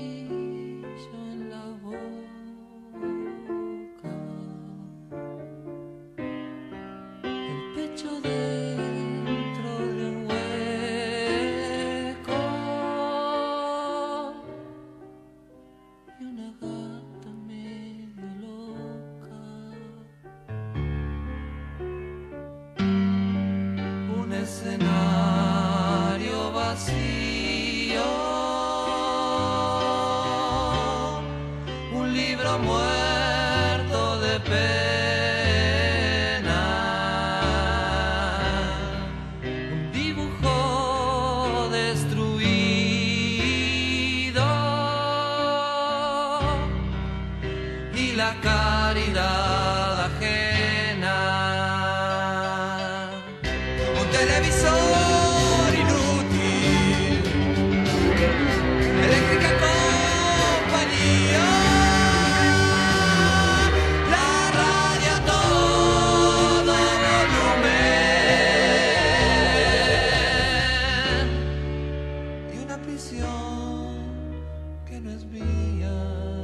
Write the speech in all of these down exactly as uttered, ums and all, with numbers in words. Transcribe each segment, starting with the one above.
brillo en la boca, el pecho dentro de un hueco y una gata medio loca. Un escenario vacío, un libro muerto de pena, un dibujo destruido y la caridad ajena. Un televisor inútil, eléctrica compañía, la radio a todo volumen y una prisión que no es mía.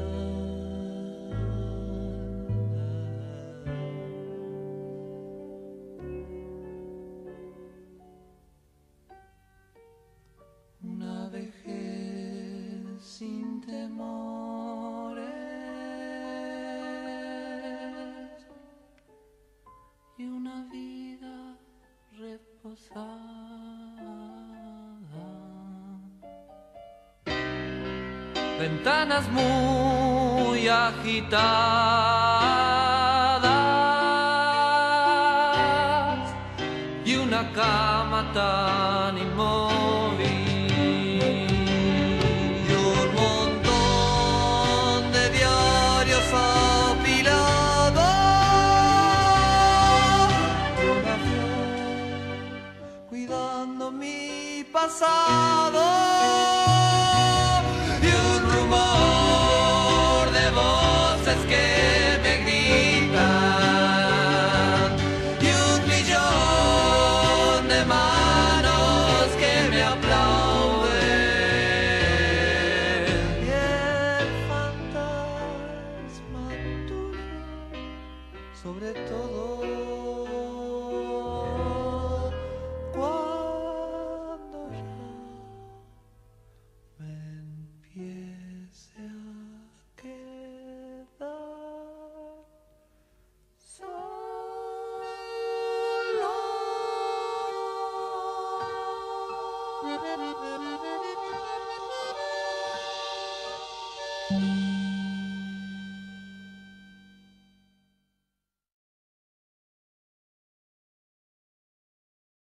Una vejez sin temores y una vida reposada. Ventanas muy agitadas y una cama tan inmóvil. Cuidando mi pasado y un rumor de voces que me gritan y un millón de manos que me aplauden y el fantasma tuyo sobre todo. Cuando ya me empiece a quedar solo.